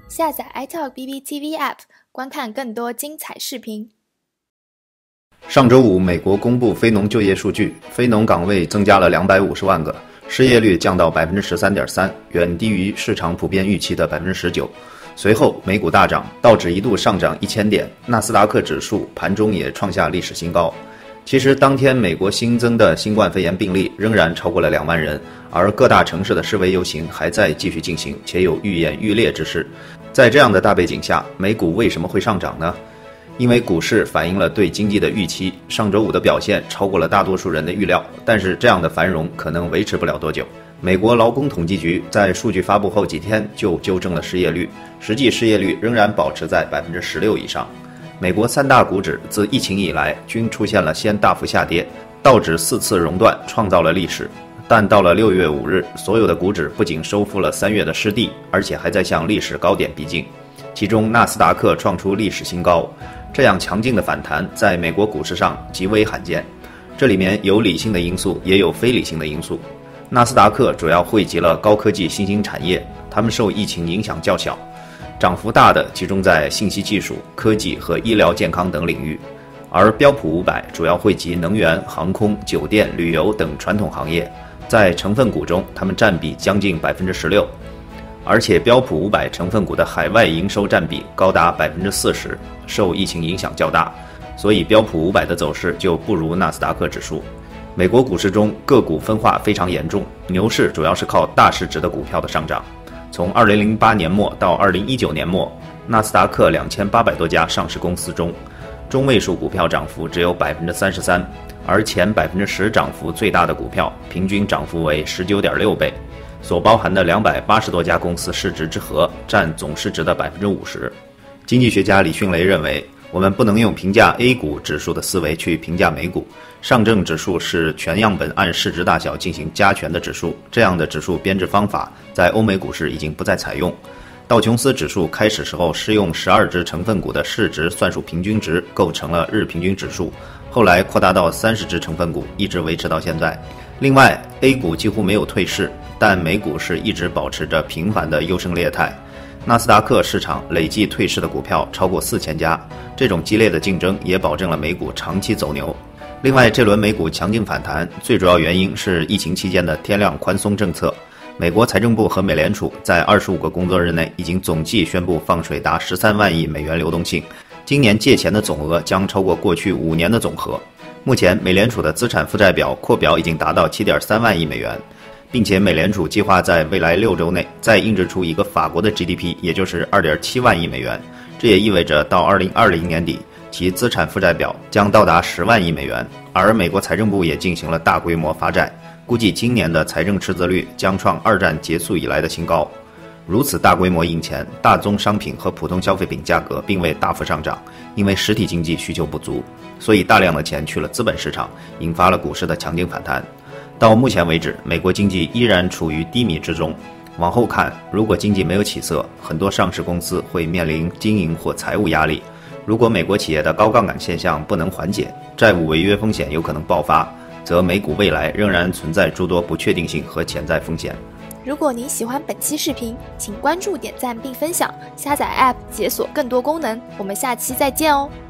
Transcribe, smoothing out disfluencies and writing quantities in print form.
下载 iTalk BBTV App， 观看更多精彩视频。 上周五，美国公布非农就业数据，非农岗位增加了250万个，失业率降到 13.3%， 远低于市场普遍预期的 19%。随后，美股大涨，道指一度上涨1000点，纳斯达克指数盘中也创下历史新高。其实，当天美国新增的新冠肺炎病例仍然超过了2万人，而各大城市的示威游行还在继续进行，且有愈演愈烈之势。在这样的大背景下，美股为什么会上涨呢？因为股市反映了对经济的预期，上周五的表现超过了大多数人的预料，但是这样的繁荣可能维持不了多久。美国劳工统计局在数据发布后几天就纠正了失业率，实际失业率仍然保持在 16% 以上。美国3大股指自疫情以来均出现了先大幅下跌，道指4次熔断创造了历史，但到了6月5日，所有的股指不仅收复了3月的失地，而且还在向历史高点逼近。其中纳斯达克创出历史新高，这样强劲的反弹在美国股市上极为罕见。这里面有理性的因素，也有非理性的因素。纳斯达克主要汇集了高科技新兴产业，它们受疫情影响较小，涨幅大的集中在信息技术、科技和医疗健康等领域，而标普500主要汇集能源、航空、酒店、旅游等传统行业，在成分股中，它们占比将近 16%， 而且标普500成分股的海外营收占比高达 40%， 受疫情影响较大，所以标普500的走势就不如纳斯达克指数。美国股市中个股分化非常严重，牛市主要是靠大市值的股票的上涨。从2008年末到2019年末，纳斯达克2800多家上市公司中，中位数股票涨幅只有 33%， 而前 10% 涨幅最大的股票平均涨幅为 19.6 倍，所包含的280多家公司市值之和占总市值的 50%。 经济学家李迅雷认为，我们不能用评价 A 股指数的思维去评价美股。上证指数是全样本按市值大小进行加权的指数，这样的指数编制方法在欧美股市已经不再采用。道琼斯指数开始时候是用12只成分股的市值算术平均值构成了日平均指数，后来扩大到30只成分股，一直维持到现在。另外 A 股几乎没有退市，但美股是一直保持着频繁的优胜劣汰。纳斯达克市场累计退市的股票超过4000家，这种激烈的竞争也保证了美股长期走牛。另外，这轮美股强劲反弹，最主要原因是疫情期间的天量宽松政策。美国财政部和美联储在25个工作日内已经总计宣布放水达13万亿美元流动性，今年借钱的总额将超过过去5年的总和。目前，美联储的资产负债表扩表已经达到 7.3 万亿美元，并且美联储计划在未来6周内再印制出一个法国的 GDP， 也就是 2.7 万亿美元。这也意味着到2020年底，其资产负债表将到达10万亿美元，而美国财政部也进行了大规模发债，估计今年的财政赤字率将创2战结束以来的新高。如此大规模印钱，大宗商品和普通消费品价格并未大幅上涨，因为实体经济需求不足，所以大量的钱去了资本市场，引发了股市的强劲反弹。到目前为止，美国经济依然处于低迷之中。往后看，如果经济没有起色，很多上市公司会面临经营或财务压力。如果美国企业的高杠杆现象不能缓解，债务违约风险有可能爆发，则美股未来仍然存在诸多不确定性和潜在风险。 如果您喜欢本期视频，请关注、点赞并分享，下载 App 解锁更多功能。我们下期再见哦。